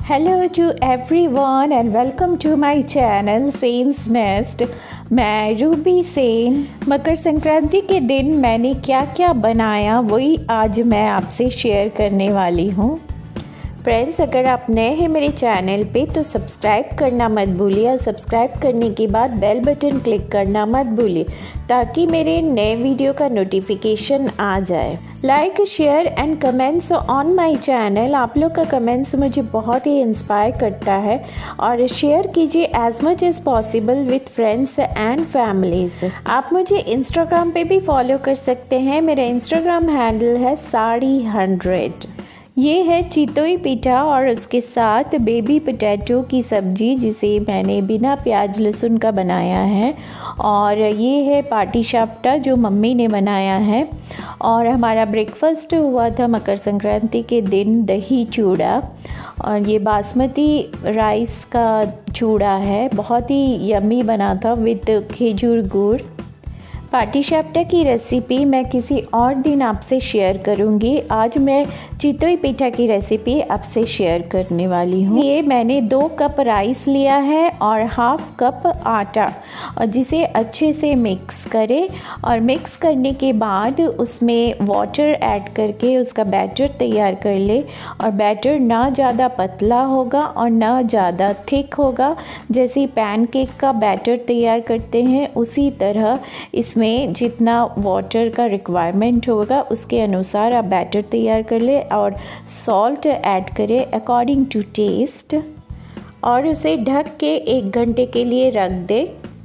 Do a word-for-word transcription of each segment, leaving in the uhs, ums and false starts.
Hello to everyone and welcome to my channel sense nest. मैं रूबी सेन। मकर संक्रांति के दिन मैंने क्या क्या बनाया वही आज मैं आपसे शेयर करने वाली हूँ। फ्रेंड्स, अगर आप नए हैं मेरे चैनल पे तो सब्सक्राइब करना मत भूलिए और सब्सक्राइब करने के बाद बेल बटन क्लिक करना मत भूलिए ताकि मेरे नए वीडियो का नोटिफिकेशन आ जाए। Like share and comments on my channel. आप लोग का कमेंट्स मुझे बहुत ही इंस्पायर करता है और शेयर कीजिए as much as possible with friends and families. आप मुझे इंस्टाग्राम पे भी फॉलो कर सकते हैं। मेरा इंस्टाग्राम हैंडल है साड़ी हंड्रेड। ये है चितोई पिठा और उसके साथ बेबी पोटैटो की सब्ज़ी जिसे मैंने बिना प्याज लहसुन का बनाया है। और ये है पाटी शाप्टा जो मम्मी ने बनाया है। और हमारा ब्रेकफास्ट हुआ था मकर संक्रांति के दिन दही चूड़ा। और ये बासमती राइस का चूड़ा है, बहुत ही यम्मी बना था विद खजूर गुड़। पाटी शाप्टा की रेसिपी मैं किसी और दिन आपसे शेयर करूंगी। आज मैं चितोई पिठा की रेसिपी आपसे शेयर करने वाली हूँ। ये मैंने दो कप राइस लिया है और हाफ कप आटा, और जिसे अच्छे से मिक्स करें। और मिक्स करने के बाद उसमें वाटर ऐड करके उसका बैटर तैयार कर ले। और बैटर ना ज़्यादा पतला होगा और ना ज़्यादा थिक होगा। जैसे पैनकेक का बैटर तैयार करते हैं उसी तरह इसमें में जितना वाटर का रिक्वायरमेंट होगा उसके अनुसार आप बैटर तैयार कर ले और सॉल्ट ऐड करें अकॉर्डिंग टू टेस्ट। और उसे ढक के एक घंटे के लिए रख दे।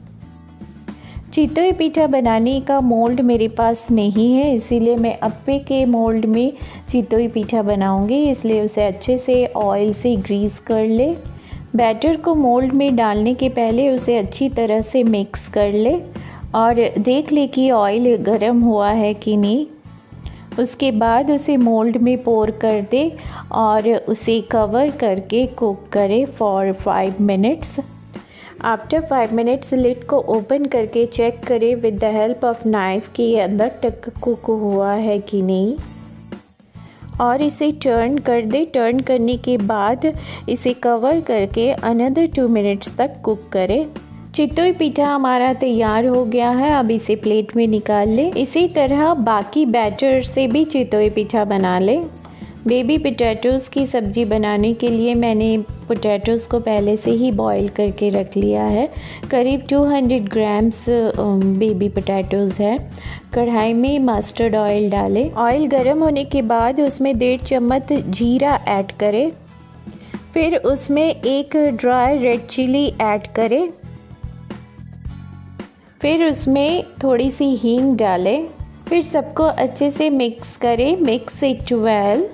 चितोई पिठा बनाने का मोल्ड मेरे पास नहीं है, इसीलिए मैं अप्पे के मोल्ड में चितोई पिठा बनाऊंगी। इसलिए उसे अच्छे से ऑयल से ग्रीस कर ले। बैटर को मोल्ड में डालने के पहले उसे अच्छी तरह से मिक्स कर ले और देख ले कि ऑयल गर्म हुआ है कि नहीं। उसके बाद उसे मोल्ड में पोर कर दे और उसे कवर करके कुक करे for five minutes. After five minutes lid को ओपन करके चेक करे with the help of knife कि ये अंदर तक कुक हुआ है कि नहीं। और इसे टर्न कर दे। टर्न करने के बाद इसे कवर करके अनदर टू मिनट्स तक कुक करे। चितोई पिठा हमारा तैयार हो गया है। अब इसे प्लेट में निकाल ले। इसी तरह बाकी बैटर से भी चितोई पिठा बना ले। बेबी पोटैटोज़ की सब्ज़ी बनाने के लिए मैंने पोटैटोज़ को पहले से ही बॉईल करके रख लिया है। करीब दो सौ ग्राम्स बेबी पोटैटोज़ है। कढ़ाई में मस्टर्ड ऑयल डालें। ऑयल गर्म होने के बाद उसमें डेढ़ चम्मच जीरा ऐड करें। फिर उसमें एक ड्राई रेड चिली ऐड करें। फिर उसमें थोड़ी सी हींग डालें। फिर सबको अच्छे से मिक्स करें। Mix it well.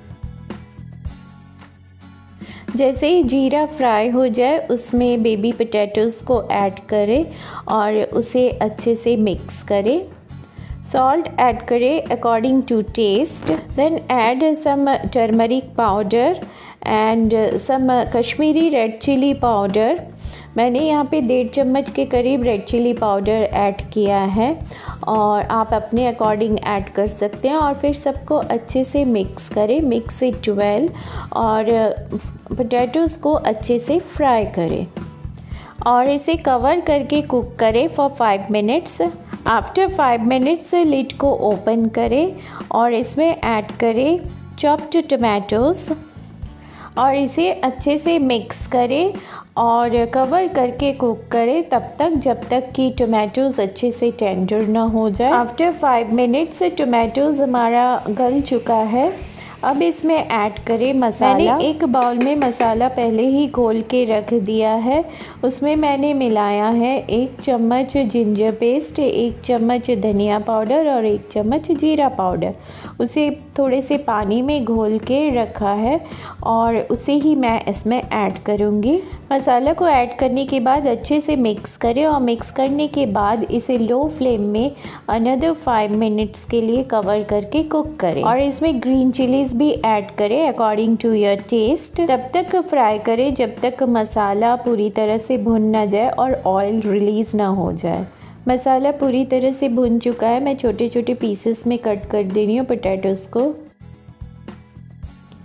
जैसे ही जीरा फ्राई हो जाए उसमें बेबी पोटैटोज़ को ऐड करें और उसे अच्छे से मिक्स करें। सॉल्ट ऐड करें according to taste. Then add some turmeric powder and some Kashmiri red chilli powder. मैंने यहाँ पे डेढ़ चम्मच के करीब रेड चिली पाउडर ऐड किया है और आप अपने अकॉर्डिंग ऐड कर सकते हैं। और फिर सबको अच्छे से मिक्स करें। मिक्स इट वेल और पोटैटोज़ को अच्छे से फ्राई करें और इसे कवर करके कुक करें for five minutes. After five minutes lid को ओपन करें और इसमें ऐड करें चॉप्ड टमाटोज़ और इसे अच्छे से मिक्स करें और कवर करके कुक करें तब तक जब तक कि टोमेटोज़ अच्छे से टेंडर ना हो जाए। आफ्टर फाइव मिनट्स टोमेटोज़ हमारा गल चुका है। अब इसमें ऐड करें मसाला। मैंने एक बाउल में मसाला पहले ही घोल के रख दिया है। उसमें मैंने मिलाया है एक चम्मच जिंजर पेस्ट, एक चम्मच धनिया पाउडर और एक चम्मच जीरा पाउडर। उसे थोड़े से पानी में घोल के रखा है और उसे ही मैं इसमें ऐड करूँगी। मसाला को ऐड करने के बाद अच्छे से मिक्स करें और मिक्स करने के बाद इसे लो फ्लेम में अनदर फाइव मिनट्स के लिए कवर करके कुक करें। और इसमें ग्रीन चिलीज़ भी ऐड करें अकॉर्डिंग टू योर टेस्ट। तब तक फ्राई करें जब तक मसाला पूरी तरह से भुन ना जाए और ऑयल रिलीज़ ना हो जाए। मसाला पूरी तरह से भुन चुका है। मैं छोटे छोटे पीसेस में कट कर दे रही हूँ पोटैटोज़ को।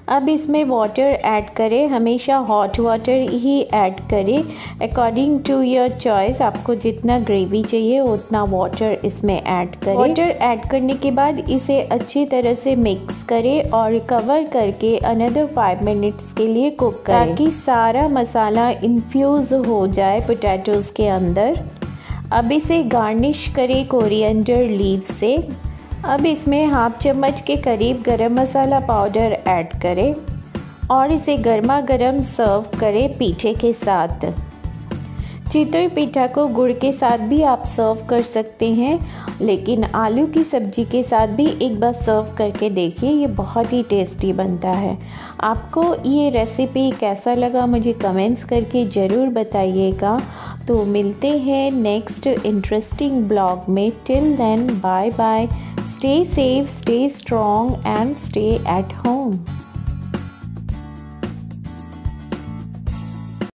अब इसमें वाटर ऐड करें, हमेशा हॉट वाटर ही ऐड करें अकॉर्डिंग टू योर चॉइस। आपको जितना ग्रेवी चाहिए उतना वाटर इसमें ऐड करें। वाटर ऐड करने के बाद इसे अच्छी तरह से मिक्स करें और कवर करके अनदर फाइव मिनट्स के लिए कुक करें ताकि सारा मसाला इन्फ्यूज़ हो जाए पोटैटोज़ के अंदर। अब इसे गार्निश करें कोरिएंडर लीव से। अब इसमें हाफ चम्मच के करीब गरम मसाला पाउडर ऐड करें और इसे गर्मा गर्म सर्व करें पीठे के साथ। चितई पीठा को गुड़ के साथ भी आप सर्व कर सकते हैं, लेकिन आलू की सब्ज़ी के साथ भी एक बार सर्व करके देखिए, ये बहुत ही टेस्टी बनता है। आपको ये रेसिपी कैसा लगा मुझे कमेंट्स करके ज़रूर बताइएगा। तो मिलते हैं नेक्स्ट इंटरेस्टिंग ब्लॉग में। Till then bye bye, stay safe, stay strong and stay at home.